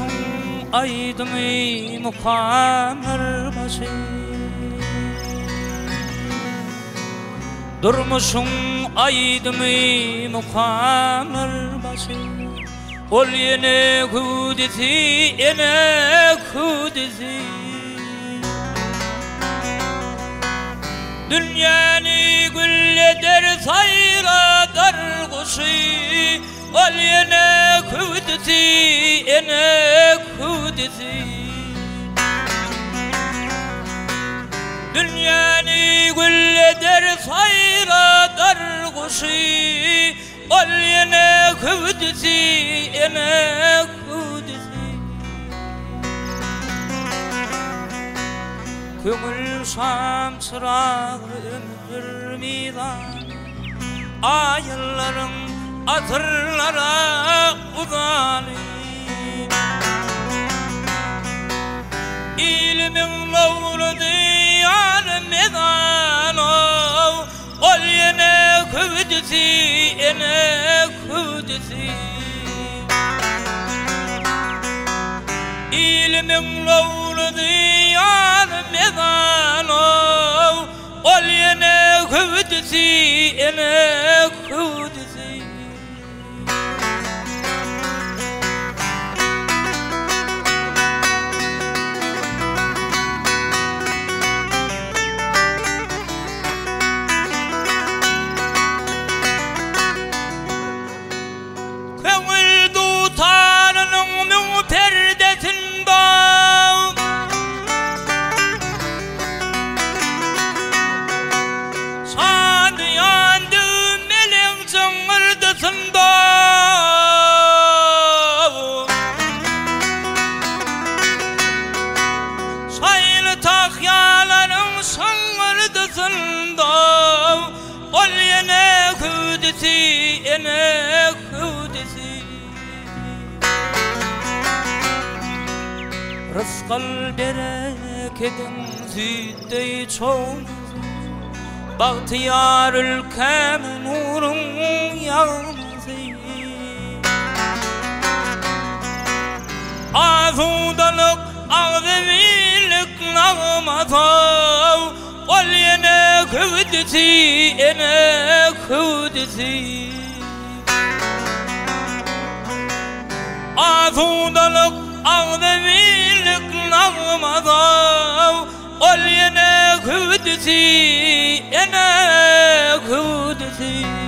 aydın mukamır başı. Durmuşsun aydın mukamır başı. Ol yine kudisi, yine kudisi. Dünyanı gül eder sayradar kuşu. Ol yine kudisi, yine kudisi. Dünyanı gül eder sayradar kuşu. Ol yine kudisi, yine kudisi. Köngül şam çırağı ömür midan. Ayılların atırlara uzanı. İlmin lovru diyar medan. Ol yine kudisi, yine kudisi. İlmin lovru diyar medan. Ol yine kudisi, yine kudisi. Ol yine kudisi, yine kudisi. Rızkal bereketin züddey çoğun. Bahtiyar ülkem nurun yağmazı. Azudalık, ağzıvilik nağmazı. Ol yine kudisi, yine kudisi. Azudalık, ağzıvilik nağmazı. Ol yine kudisi, yine kudisi.